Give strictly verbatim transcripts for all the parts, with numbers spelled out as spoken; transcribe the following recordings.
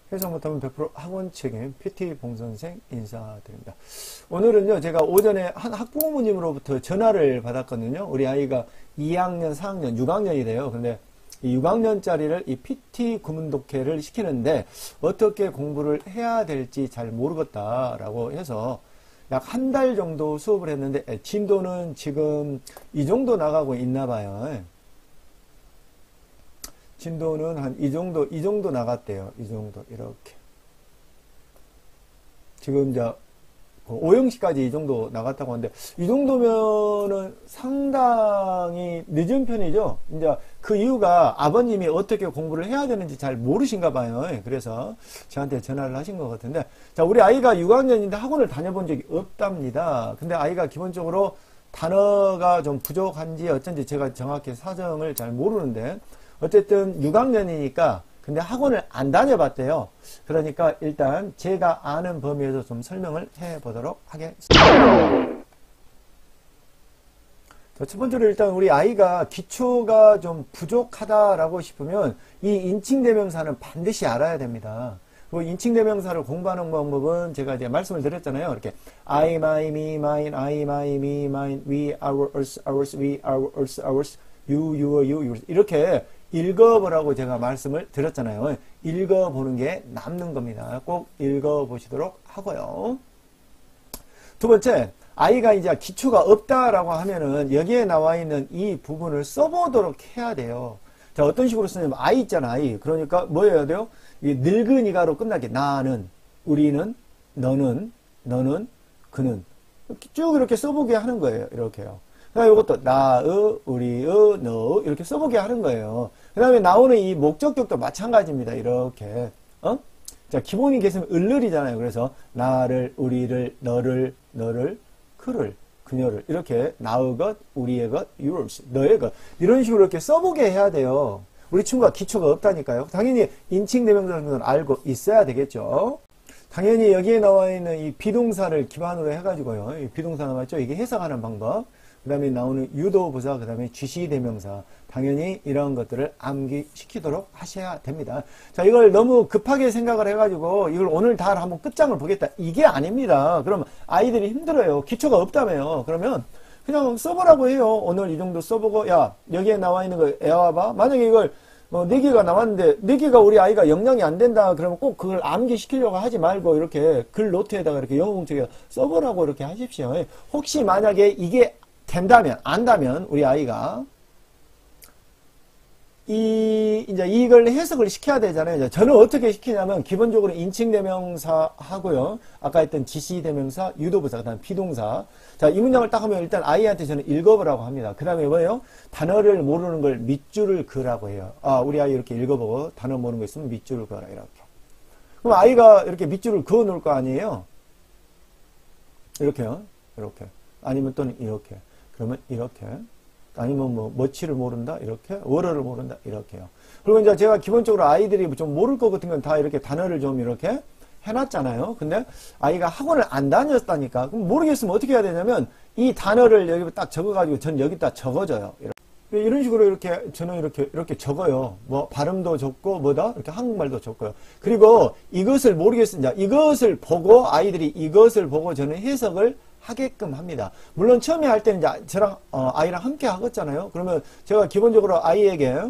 해석 못하면 백 퍼센트 학원 책임 피티 봉선생 인사드립니다. 오늘은요, 제가 오전에 한 학부모님으로부터 전화를 받았거든요. 우리 아이가 이 학년, 사 학년, 육 학년이 돼요. 근데 이 육 학년짜리를 이 피티 구문독해를 시키는데 어떻게 공부를 해야 될지 잘 모르겠다라고 해서 약 한 달 정도 수업을 했는데 진도는 지금 이 정도 나가고 있나 봐요. 진도는 한 이 정도, 이 정도 나갔대요. 이 정도, 이렇게. 지금 이제 오형식까지 이 정도 나갔다고 하는데, 이 정도면은 상당히 늦은 편이죠. 이제 그 이유가 아버님이 어떻게 공부를 해야 되는지 잘 모르신가 봐요. 그래서 저한테 전화를 하신 것 같은데, 자, 우리 아이가 육 학년인데 학원을 다녀본 적이 없답니다. 근데 아이가 기본적으로 단어가 좀 부족한지 어쩐지 제가 정확히 사정을 잘 모르는데, 어쨌든 육 학년이니까 근데 학원을 안 다녀봤대요. 그러니까 일단 제가 아는 범위에서 좀 설명을 해보도록 하겠습니다. 자, 첫 번째로 일단 우리 아이가 기초가 좀 부족하다라고 싶으면 이 인칭대명사는 반드시 알아야 됩니다. 그 인칭대명사를 공부하는 방법은 제가 이제 말씀을 드렸잖아요. 이렇게 I, my, me, mine, I, my, me, mine, we, our, us, ours, we, our, us, ours, you, your, you, yours 이렇게 읽어보라고 제가 말씀을 드렸잖아요. 읽어보는 게 남는 겁니다. 꼭 읽어보시도록 하고요. 두 번째, 아이가 이제 기초가 없다라고 하면은 여기에 나와 있는 이 부분을 써보도록 해야 돼요. 자, 어떤 식으로 쓰냐면 아이 있잖아, 아이. 그러니까 뭐 해야 돼요? 이 늙은이가로 끝나게 나는, 우리는, 너는, 너는, 그는 쭉 이렇게 써보게 하는 거예요. 이렇게요. 그 다음에 이것도 나의, 우리의, 너의 이렇게 써보게 하는 거예요. 그 다음에 나오는 이 목적격도 마찬가지입니다. 이렇게 어? 자, 기본이 계시면 을을이잖아요. 그래서 나를, 우리를, 너를, 너를, 그를, 그녀를 이렇게 나의 것, 우리의 것, yours, 너의 것 이런 식으로 이렇게 써보게 해야 돼요. 우리 친구가 기초가 없다니까요. 당연히 인칭대명사는 알고 있어야 되겠죠. 당연히 여기에 나와 있는 이 비동사를 기반으로 해가지고요. 이 비동사 나왔죠? 이게 해석하는 방법. 그 다음에 나오는 유도부사, 그 다음에 주시대명사. 당연히 이런 것들을 암기시키도록 하셔야 됩니다. 자, 이걸 너무 급하게 생각을 해가지고 이걸 오늘 다 한번 끝장을 보겠다. 이게 아닙니다. 그러면 아이들이 힘들어요. 기초가 없다며요. 그러면 그냥 써보라고 해요. 오늘 이 정도 써보고, 야, 여기에 나와 있는 거 애와봐. 만약에 이걸 어, 네 개가 나왔는데 네 개가 우리 아이가 영향이 안 된다. 그러면 꼭 그걸 암기시키려고 하지 말고 이렇게 글 노트에다가 이렇게 영어 공책에 써보라고 이렇게 하십시오. 혹시 만약에 이게 된다면, 안다면, 우리 아이가, 이, 이제 이걸 해석을 시켜야 되잖아요. 저는 어떻게 시키냐면, 기본적으로 인칭대명사 하고요. 아까 했던 지시대명사, 유도부사, 그 다음 비동사. 자, 이 문장을 딱 하면 일단 아이한테 저는 읽어보라고 합니다. 그 다음에 뭐예요? 단어를 모르는 걸 밑줄을 그으라고 해요. 아, 우리 아이 이렇게 읽어보고, 단어 모르는 거 있으면 밑줄을 그어라, 이렇게. 그럼 아이가 이렇게 밑줄을 그어 놓을 거 아니에요? 이렇게요. 이렇게. 아니면 또는 이렇게. 그러면 이렇게. 아니면 뭐 머치를 모른다 이렇게, 월어를 모른다 이렇게요. 그리고 이제 제가 기본적으로 아이들이 좀 모를 것 같은 건 다 이렇게 단어를 좀 이렇게 해놨잖아요. 근데 아이가 학원을 안 다녔다니까. 그럼 모르겠으면 어떻게 해야 되냐면 이 단어를 여기 딱 적어가지고 전 여기다 적어줘요. 이렇게. 이런 식으로 이렇게 저는 이렇게 이렇게 적어요. 뭐 발음도 적고 뭐다 이렇게 한국말도 적고요. 그리고 이것을 모르겠습니다. 이것을 보고 아이들이 이것을 보고 저는 해석을 하게끔 합니다. 물론 처음에 할 때는 이제 저랑 어, 아이랑 함께 하겠잖아요. 그러면 제가 기본적으로 아이에게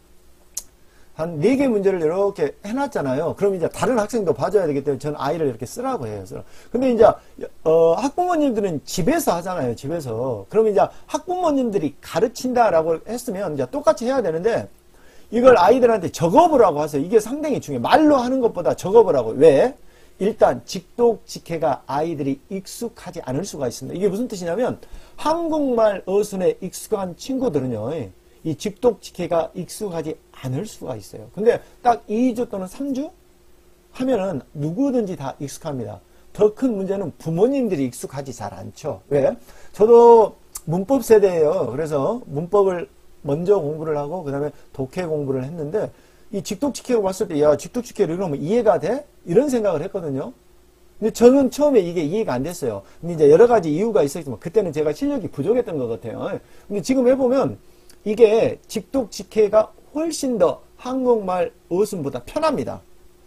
한 네 개 문제를 이렇게 해놨잖아요. 그럼 이제 다른 학생도 봐줘야 되기 때문에 저는 아이를 이렇게 쓰라고 해요. 근데 이제 어, 학부모님들은 집에서 하잖아요. 집에서. 그러면 이제 학부모님들이 가르친다라고 했으면 이제 똑같이 해야 되는데 이걸 아이들한테 적어보라고 하세요. 이게 상당히 중요해요. 말로 하는 것보다 적어보라고. 왜? 일단 직독직해가 아이들이 익숙하지 않을 수가 있습니다. 이게 무슨 뜻이냐면 한국말 어순에 익숙한 친구들은요. 이 직독직해가 익숙하지 않을 수가 있어요. 근데 딱 이 주 또는 삼 주 하면은 누구든지 다 익숙합니다. 더 큰 문제는 부모님들이 익숙하지 잘 않죠. 왜? 저도 문법 세대예요. 그래서 문법을 먼저 공부를 하고 그 다음에 독해 공부를 했는데 이 직독직해로 봤을 때, 야, 직독직해로 이러면 이해가 돼? 이런 생각을 했거든요. 근데 저는 처음에 이게 이해가 안 됐어요. 근데 이제 여러 가지 이유가 있었지만, 그때는 제가 실력이 부족했던 것 같아요. 근데 지금 해보면, 이게 직독직해가 훨씬 더 한국말 어순보다 편합니다.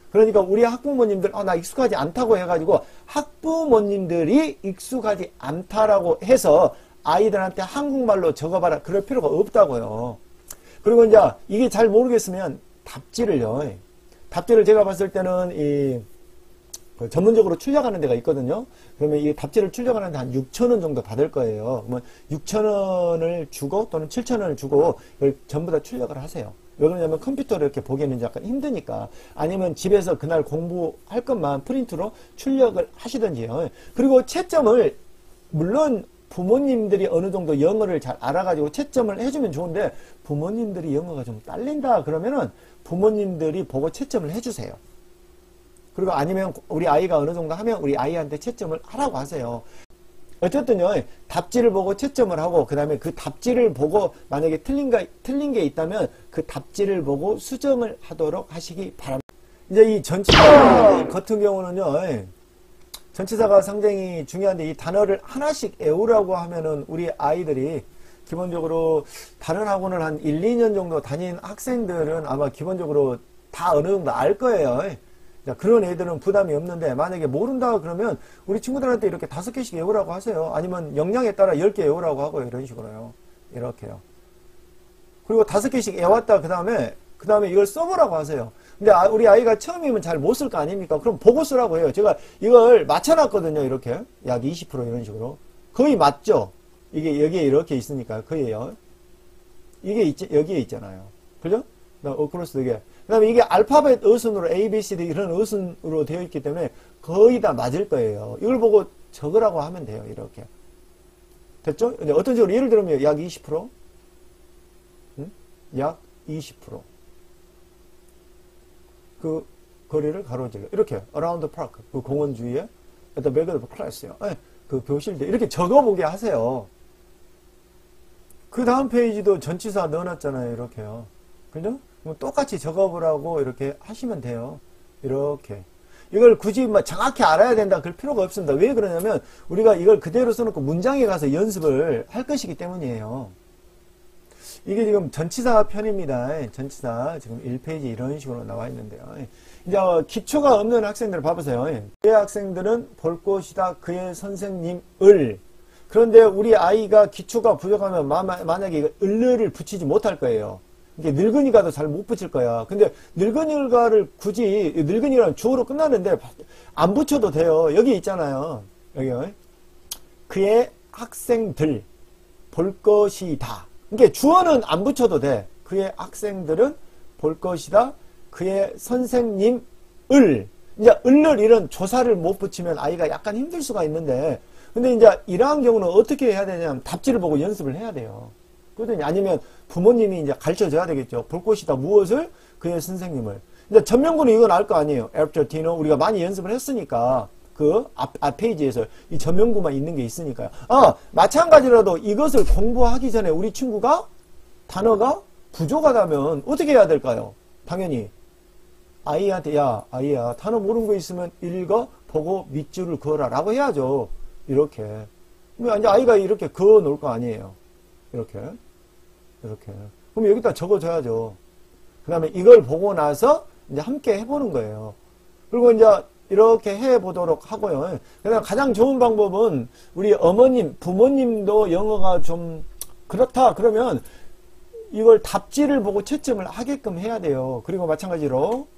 그러니까 우리 학부모님들 아, 나 익숙하지 않다고 해가지고 학부모님들이 익숙하지 않다라고 해서 아이들한테 한국말로 적어봐라 그럴 필요가 없다고요. 그리고 이제 이게 잘 모르겠으면 답지를요. 답지를 제가 봤을 때는 이 그 전문적으로 출력하는 데가 있거든요. 그러면 이 답지를 출력하는데 한 육천 원 정도 받을 거예요. 그러면 육천 원을 주고 또는 칠천 원을 주고 이걸 전부 다 출력을 하세요. 왜 그러냐면 컴퓨터로 이렇게 보기에는 약간 힘드니까. 아니면 집에서 그날 공부할 것만 프린트로 출력을 하시든지요. 그리고 채점을 물론 부모님들이 어느 정도 영어를 잘 알아가지고 채점을 해주면 좋은데 부모님들이 영어가 좀 딸린다 그러면은 부모님들이 보고 채점을 해주세요. 그리고 아니면 우리 아이가 어느 정도 하면 우리 아이한테 채점을 하라고 하세요. 어쨌든요, 답지를 보고 채점을 하고, 그 다음에 그 답지를 보고, 만약에 틀린 가, 틀린 게 있다면, 그 답지를 보고 수정을 하도록 하시기 바랍니다. 이제 이 전치사 같은 경우는요, 전치사가 상당히 중요한데, 이 단어를 하나씩 외우라고 하면은, 우리 아이들이 기본적으로 다른 학원을 한 일, 이 년 정도 다닌 학생들은 아마 기본적으로 다 어느 정도 알 거예요. 그런 애들은 부담이 없는데 만약에 모른다 그러면 우리 친구들한테 이렇게 다섯 개씩 외우라고 하세요. 아니면 역량에 따라 열 개 외우라고 하고요. 이런 식으로요. 이렇게요. 그리고 다섯 개씩 외웠다 그 다음에 그 다음에 이걸 써보라고 하세요. 근데 우리 아이가 처음이면 잘 못 쓸 거 아닙니까? 그럼 보고 쓰라고 해요. 제가 이걸 맞춰놨거든요. 이렇게 약 이십 퍼센트 이런 식으로 거의 맞죠? 이게 여기에 이렇게 있으니까 거의요. 이게 있, 여기에 있잖아요. 그죠? 어크로스 되게. 그 다음에 이게 알파벳 어순으로 A, B, C, D 이런 어순으로 되어 있기 때문에 거의 다 맞을 거예요. 이걸 보고 적으라고 하면 돼요. 이렇게. 됐죠? 어떤 식으로 예를 들면 약 이십 퍼센트? 응? 약 이십 퍼센트. 그 거리를 가로질러. 이렇게 around the park. 그 공원 주위에 at the back of the class요. 그 교실대 이렇게 적어보게 하세요. 그 다음 페이지도 전치사 넣어놨잖아요. 이렇게요. 그죠? 똑같이 적어보라고 이렇게 하시면 돼요. 이렇게. 이걸 굳이 뭐 정확히 알아야 된다 그럴 필요가 없습니다. 왜 그러냐면 우리가 이걸 그대로 써놓고 문장에 가서 연습을 할 것이기 때문이에요. 이게 지금 전치사 편입니다. 전치사 지금 일 페이지 이런 식으로 나와 있는데요. 이제 기초가 없는 학생들 봐보세요. 그의 학생들은 볼 것이다 그의 선생님을. 그런데 우리 아이가 기초가 부족하면 만약에 을을 붙이지 못할 거예요. 이게 늙은이가도 잘 못 붙일 거야. 근데 늙은이가를 굳이 늙은이라는 주어로 끝나는데 안 붙여도 돼요. 여기 있잖아요. 여기 그의 학생들 볼 것이다. 그러니까 주어는 안 붙여도 돼. 그의 학생들은 볼 것이다. 그의 선생님을 이제 을을 이런 조사를 못 붙이면 아이가 약간 힘들 수가 있는데 근데 이제 이러한 경우는 어떻게 해야 되냐면 답지를 보고 연습을 해야 돼요. 그거든요. 아니면 부모님이 이제 가르쳐 줘야 되겠죠. 볼 것이다. 무엇을? 그의 선생님을. 이제 전명구는 이건 알 거 아니에요. after dinner. 우리가 많이 연습을 했으니까. 그 앞, 앞 페이지에서 이 전명구만 있는 게 있으니까요. 아, 마찬가지라도 이것을 공부하기 전에 우리 친구가 단어가 부족하다면 어떻게 해야 될까요? 당연히 아이한테 야, 아이야, 단어 모르는 거 있으면 읽어, 보고 밑줄을 그어라 라고 해야죠. 이렇게. 이제 아이가 이렇게 그어 놓을 거 아니에요. 이렇게. 이렇게. 그럼 여기다 적어줘야죠. 그 다음에 이걸 보고 나서 이제 함께 해보는 거예요. 그리고 이제 이렇게 해보도록 하고요. 그다음 가장 좋은 방법은 우리 어머님, 부모님도 영어가 좀 그렇다 그러면 이걸 답지를 보고 채점을 하게끔 해야 돼요. 그리고 마찬가지로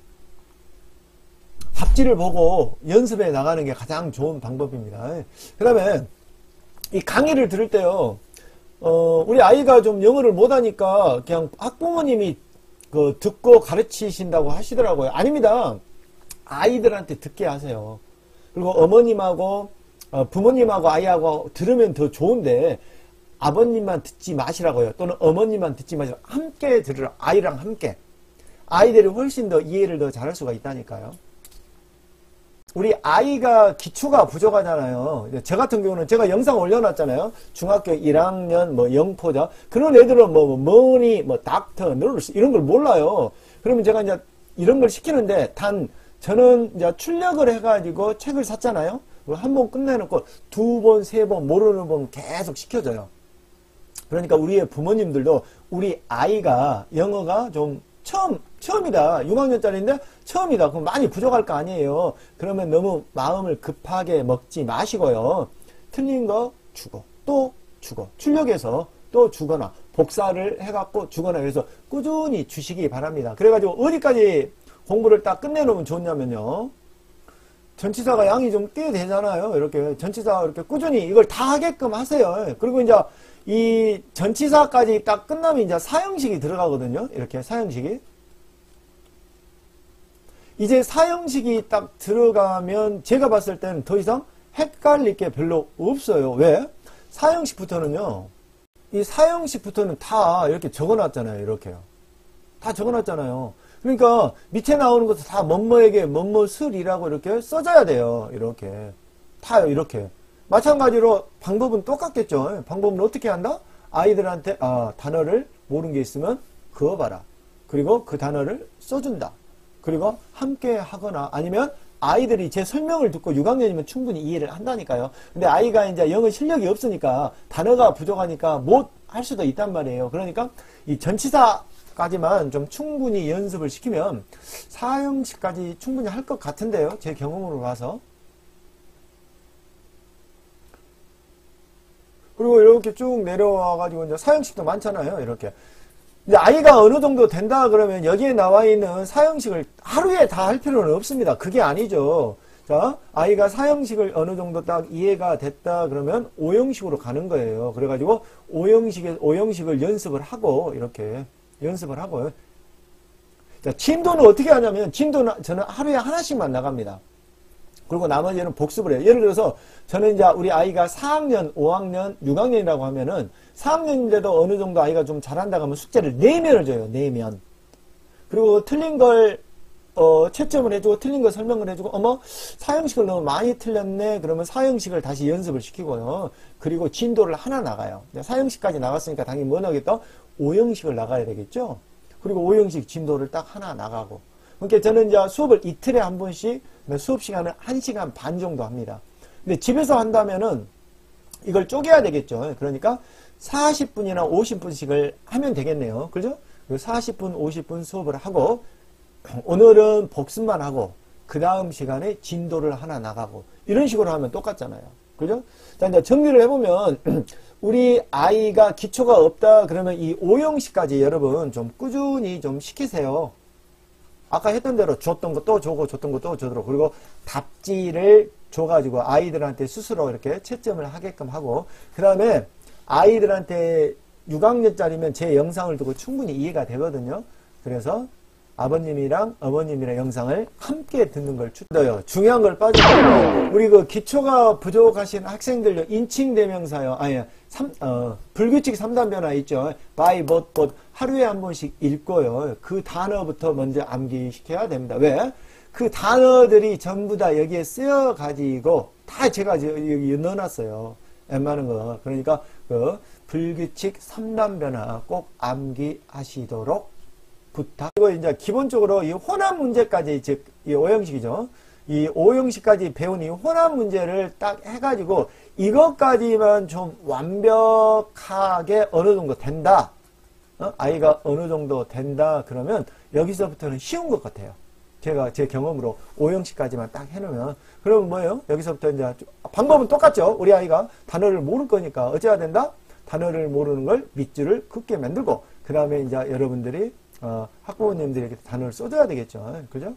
답지를 보고 연습해 나가는 게 가장 좋은 방법입니다. 그 다음에 이 강의를 들을 때요. 어, 우리 아이가 좀 영어를 못하니까 그냥 학부모님이 그 듣고 가르치신다고 하시더라고요. 아닙니다. 아이들한테 듣게 하세요. 그리고 어머님하고 어, 부모님하고 아이하고 들으면 더 좋은데 아버님만 듣지 마시라고요. 또는 어머님만 듣지 마시라고. 함께 들으라. 아이랑 함께. 아이들이 훨씬 더 이해를 더 잘할 수가 있다니까요. 우리 아이가 기초가 부족하잖아요. 저 같은 경우는 제가 영상 올려놨잖아요. 중학교 일 학년 뭐 영포자 그런 애들은 뭐 머니 뭐 닥터 너스 이런 걸 몰라요. 그러면 제가 이제 이런 걸 시키는데 단 저는 이제 출력을 해가지고 책을 샀잖아요. 한 번 끝내놓고 두 번, 세 번 모르는 번 계속 시켜줘요. 그러니까 우리의 부모님들도 우리 아이가 영어가 좀 처음 처음이다. 육 학년짜리인데 처음이다. 그럼 많이 부족할 거 아니에요. 그러면 너무 마음을 급하게 먹지 마시고요. 틀린 거 주고 또 주고 출력해서 또 주거나 복사를 해갖고 주거나 해서 꾸준히 주시기 바랍니다. 그래가지고 어디까지 공부를 딱 끝내놓으면 좋냐면요. 전치사가 양이 좀 꽤 되잖아요. 이렇게 전치사 이렇게 꾸준히 이걸 다 하게끔 하세요. 그리고 이제 이 전치사까지 딱 끝나면 이제 사형식이 들어가거든요. 이렇게 사형식이. 이제 사형식이 딱 들어가면 제가 봤을 때는 더 이상 헷갈릴 게 별로 없어요. 왜? 사형식부터는요. 이 사형식부터는 다 이렇게 적어놨잖아요. 이렇게요. 다 적어놨잖아요. 그러니까 밑에 나오는 것도 다 뭐뭐에게 뭐뭐슬이라고 이렇게 써줘야 돼요. 이렇게. 다 이렇게. 마찬가지로 방법은 똑같겠죠. 방법은 어떻게 한다? 아이들한테 아, 단어를 모르는 게 있으면 그어봐라. 그리고 그 단어를 써준다. 그리고 함께 하거나 아니면 아이들이 제 설명을 듣고 육 학년이면 충분히 이해를 한다니까요. 근데 아이가 이제 영어 실력이 없으니까 단어가 부족하니까 못 할 수도 있단 말이에요. 그러니까 이 전치사까지만 좀 충분히 연습을 시키면 사형식까지 충분히 할 것 같은데요. 제 경험으로 봐서. 그리고 이렇게 쭉 내려와가지고 이제 사형식도 많잖아요. 이렇게. 이제 아이가 어느 정도 된다 그러면 여기에 나와 있는 사형식을 하루에 다 할 필요는 없습니다. 그게 아니죠. 자, 아이가 사형식을 어느 정도 딱 이해가 됐다 그러면 오형식으로 가는 거예요. 그래가지고 오형식에, 오형식을 연습을 하고 이렇게 연습을 하고. 자, 진도는 어떻게 하냐면 진도는 저는 하루에 하나씩만 나갑니다. 그리고 나머지는 복습을 해요. 예를 들어서 저는 이제 우리 아이가 사 학년, 오 학년, 육 학년이라고 하면은 사 학년인데도 어느 정도 아이가 좀 잘한다고 하면 숙제를 네 면을 줘요. 네 면. 그리고 틀린 걸 어, 채점을 해주고 틀린 걸 설명을 해주고 어머 사형식을 너무 많이 틀렸네. 그러면 사형식을 다시 연습을 시키고요. 그리고 진도를 하나 나가요. 사형식까지 나갔으니까 당연히 뭐 나겠다? 오형식을 나가야 되겠죠. 그리고 오형식 진도를 딱 하나 나가고. 그러니까 저는 이제 수업을 이틀에 한 번씩 수업 시간을 한 시간 반 정도 합니다. 근데 집에서 한다면은 이걸 쪼개야 되겠죠. 그러니까 사십 분이나 오십 분씩을 하면 되겠네요. 그죠? 사십 분, 오십 분 수업을 하고 오늘은 복습만 하고 그 다음 시간에 진도를 하나 나가고 이런 식으로 하면 똑같잖아요. 그죠? 자, 이제 정리를 해보면 우리 아이가 기초가 없다 그러면 이 오형식까지 여러분 좀 꾸준히 좀 시키세요. 아까 했던 대로 줬던 거 또 주고 줬던 거 또 주도록 그리고 답지를 줘가지고 아이들한테 스스로 이렇게 채점을 하게끔 하고 그 다음에 아이들한테 육 학년짜리면 제 영상을 두고 충분히 이해가 되거든요. 그래서 아버님이랑 어머님이랑 영상을 함께 듣는 걸 추천해요. 중요한 걸 빠지고 우리 그 기초가 부족하신 학생들요 인칭대명사요. 아니 삼, 어, 불규칙 삼 단 변화 있죠. by, but, but 하루에 한 번씩 읽고요. 그 단어부터 먼저 암기시켜야 됩니다. 왜? 그 단어들이 전부 다 여기에 쓰여 가지고 다 제가 여기 넣어놨어요. 웬만한 거. 그러니까 그 불규칙 삼 단 변화 꼭 암기하시도록 부탁. 그리고 이제 기본적으로 이 혼합 문제까지 즉 이 오형식이죠. 이 오형식까지 배운 이 혼합 문제를 딱 해가지고 이것까지만 좀 완벽하게 어느 정도 된다. 어? 아이가 어느 정도 된다 그러면 여기서부터는 쉬운 것 같아요. 제가 제 경험으로 오형식까지만 딱 해놓으면 그러면 뭐예요? 여기서부터 이제 방법은 똑같죠. 우리 아이가 단어를 모를 거니까 어째야 된다? 단어를 모르는 걸 밑줄을 긋게 만들고 그 다음에 이제 여러분들이 어, 학부모님들에게 단어를 써줘야 되겠죠. 그죠?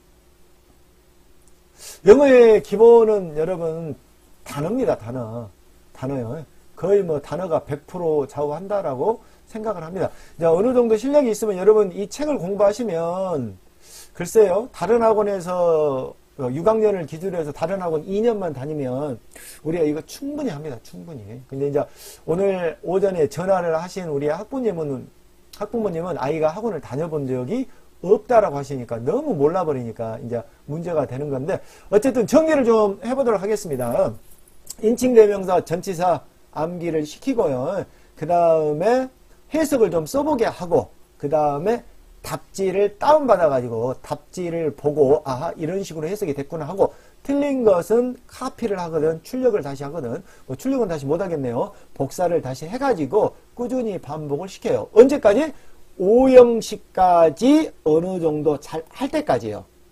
영어의 기본은 여러분 단어입니다. 단어. 단어요. 거의 뭐 단어가 백 퍼센트 좌우한다라고 생각을 합니다. 이제 어느 정도 실력이 있으면 여러분 이 책을 공부하시면 글쎄요. 다른 학원에서 육 학년을 기준으로 해서 다른 학원 이 년만 다니면 우리가 이거 충분히 합니다. 충분히. 근데 이제 오늘 오전에 전화를 하신 우리 학부모님은 학부모님은 아이가 학원을 다녀본 적이 없다라고 하시니까 너무 몰라버리니까 이제 문제가 되는 건데 어쨌든 정리를 좀 해보도록 하겠습니다. 인칭대명사 전치사 암기를 시키고요. 그 다음에 해석을 좀 써보게 하고 그 다음에 답지를 다운받아가지고 답지를 보고 아하 이런 식으로 해석이 됐구나 하고 틀린 것은 카피를 하거든 출력을 다시 하거든 뭐 출력은 다시 못하겠네요. 복사를 다시 해가지고 꾸준히 반복을 시켜요. 언제까지? 오형식까지 어느 정도 잘 할 때까지요.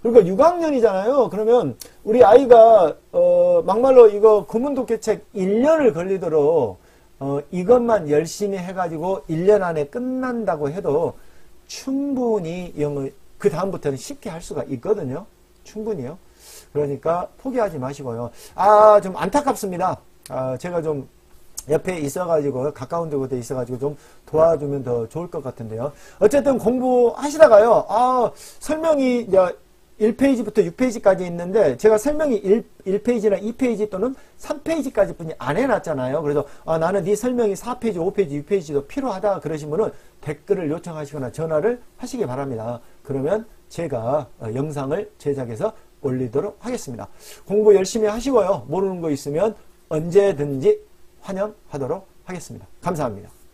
그러니까 육 학년이잖아요. 그러면 우리 아이가 어 막말로 이거 구문독해책 일 년을 걸리도록 어 이것만 열심히 해가지고 일 년 안에 끝난다고 해도 충분히 영어 그 다음부터는 쉽게 할 수가 있거든요. 충분히요. 그러니까 포기하지 마시고요. 아, 좀 안타깝습니다. 아, 제가 좀 옆에 있어가지고 가까운 데에 있어가지고 좀 도와주면 더 좋을 것 같은데요. 어쨌든 공부하시다가요. 아, 설명이 이제 일 페이지부터 육 페이지까지 있는데 제가 설명이 일, 일 페이지나 이 페이지 또는 삼 페이지까지 뿐이 안 해놨잖아요. 그래서 아, 나는 네 설명이 사 페이지, 오 페이지, 육 페이지도 필요하다 그러신 분은 댓글을 요청하시거나 전화를 하시기 바랍니다. 그러면 제가 영상을 제작해서 올리도록 하겠습니다. 공부 열심히 하시고요. 모르는 거 있으면 언제든지 환영하도록 하겠습니다. 감사합니다.